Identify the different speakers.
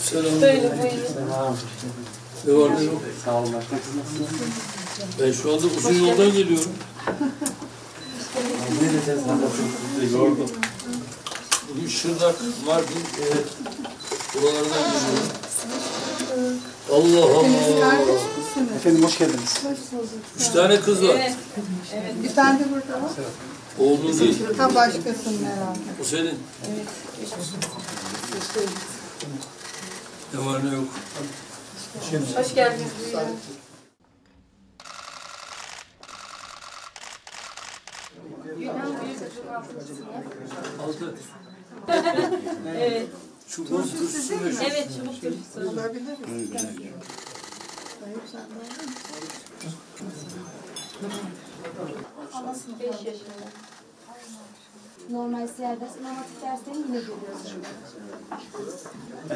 Speaker 1: Selam.
Speaker 2: Böyle buyurun.
Speaker 1: Ne var ne yok?
Speaker 3: Sağ olun. Nasılsınız?
Speaker 1: Ben şu anda uzun yoldan geliyorum.
Speaker 3: Ne diyeceğiz? Yordum.
Speaker 1: Bugün Şırnak, Mardin, buralardan geliyorum. Allah Allah.
Speaker 3: Efendim hoş geldiniz.
Speaker 1: 3 tane kız var.
Speaker 2: Evet. Evet.
Speaker 4: Bir tane de burada var.
Speaker 1: Oğlun değil.
Speaker 4: Ha başkasının herhalde.
Speaker 1: O senin. Ne var ne yok?
Speaker 2: Hoş geldiniz. Buyurun. Gülhan büyük çocuğun altıncı sınıf.
Speaker 1: Altı.
Speaker 2: Evet.
Speaker 1: Çubuk turşusu meşhur.
Speaker 2: Evet, çubuk turşusu.
Speaker 4: Olabilir. Hayır sen de aldın mı?
Speaker 2: 5 yaşında.
Speaker 5: Normal serbest, normatif derslerini yine görüyoruz.